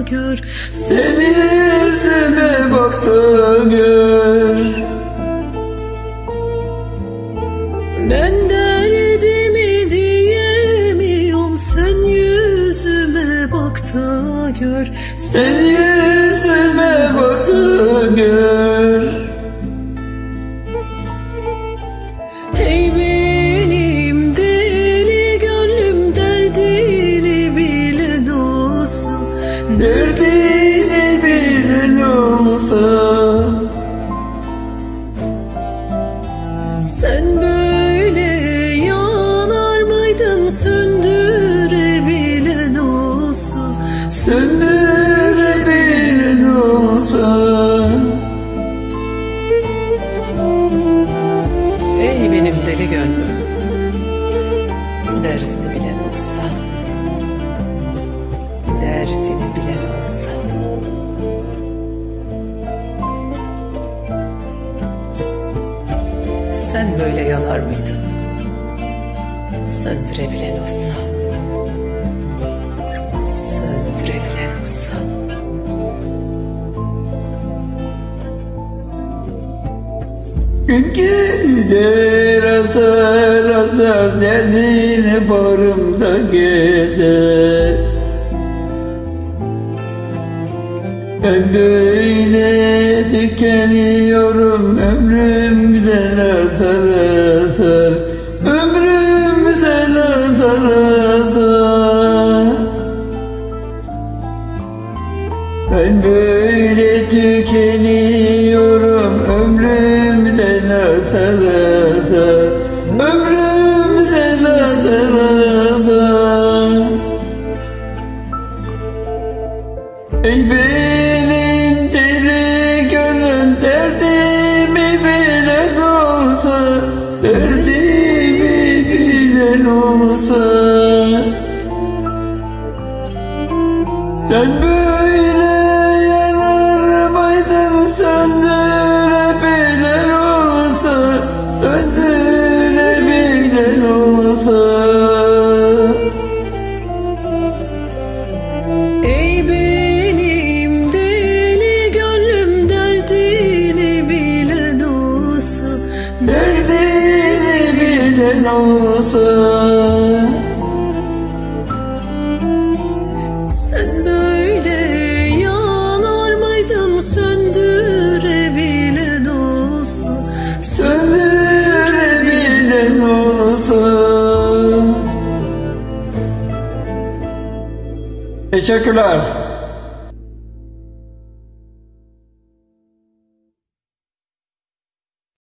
gör, seni yüzüme bak da gör. Ben derdimi diyemiyorum, sen yüzüme bak da gör, sen yüzüme bak da gör. Hey benim deli gönlüm, derdini bilen olsa, derdini bilen olsa. Sen böyle yanar mıydın, söndürebilen olsa, söndürebilen olsa. Ey benim deli gönlüm, derdini bilen olsa, derdini bilen olsa. Sen böyle yanar mıydın, söndürebilen olsa, söndürebilen olsa. Gün gider azar azar, derdini bağrımda gezer. Ben böyle tükeniyorum, ömrümden azar azar, ömrümden azar azar. Ben böyle tükeniyorum, ömrümden azar azar, ömrümden azar azar. Ey benim deli gönlüm, derdimi bilen olsa, derdimi bilen olsa. Sen böyle yanar mıydın, söndürebilen olsa, söndürebilen olsa. Ey benim deli gönlüm, derdini bilen olsa, Derdini bilen olsa. sen böyle yanar mıydın, söndürebilen olsa, Söndürebilen olsa. Teşekkürler.